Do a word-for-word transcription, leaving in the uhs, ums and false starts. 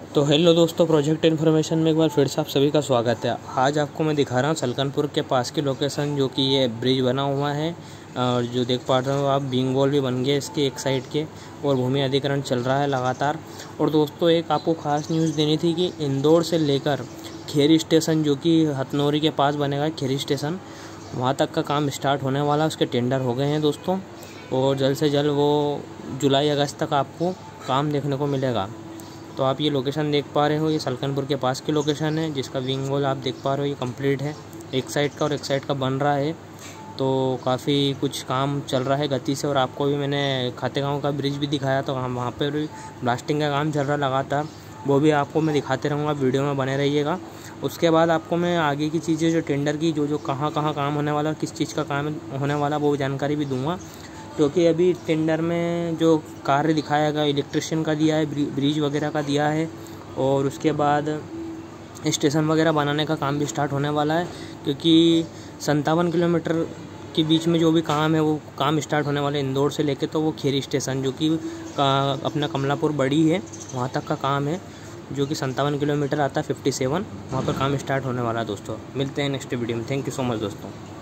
तो हेलो दोस्तों, project information में एक बार फिर से आप सभी का स्वागत है। आज आपको मैं दिखा रहा हूँ सलकनपुर के पास की लोकेशन, जो कि ये ब्रिज बना हुआ है और जो देख पा रहे हो आप, बिंग वॉल भी बन गए इसके एक साइड के, और भूमि अधिग्रहण चल रहा है लगातार। और दोस्तों एक आपको खास न्यूज़ देनी थी कि इंदौर से लेकर खेरी स्टेशन, जो कि हथनौरी के पास बनेगा खेरी स्टेशन, वहाँ तक का काम स्टार्ट होने वाला है। उसके टेंडर हो गए हैं दोस्तों, और जल्द से जल्द वो जुलाई अगस्त तक आपको काम देखने को मिलेगा। तो आप ये लोकेशन देख पा रहे हो, ये सलकनपुर के पास की लोकेशन है, जिसका विंग वॉल आप देख पा रहे हो ये कंप्लीट है, एक साइड का और एक साइड का बन रहा है। तो काफ़ी कुछ काम चल रहा है गति से। और आपको भी मैंने खातेगांव का ब्रिज भी दिखाया, तो हम वहाँ पर भी ब्लास्टिंग का काम चल रहा है लगातार, वो भी आपको मैं दिखाते रहूँगा, वीडियो में बने रहिएगा। उसके बाद आपको मैं आगे की चीज़ें, जो टेंडर की, जो जो कहाँ कहाँ काम होने वाला, किस चीज़ का काम होने वाला, वो जानकारी भी दूँगा। क्योंकि अभी टेंडर में जो कार्य दिखाया गया, इलेक्ट्रिशियन का दिया है, ब्रिज वगैरह का दिया है, और उसके बाद स्टेशन वगैरह बनाने का काम भी स्टार्ट होने वाला है। क्योंकि संतावन किलोमीटर के बीच में जो भी काम है, वो काम स्टार्ट होने वाला है इंदौर से लेके, तो वो खेरी स्टेशन, जो कि का अपना कमलापुर बड़ी है, वहाँ तक का काम है, जो कि संतावन किलोमीटर आता है, फिफ्टी सेवन, वहाँ पर काम स्टार्ट होने वाला है दोस्तों। मिलते हैं नेक्स्ट वीडियो में। थैंक यू सो मच दोस्तों।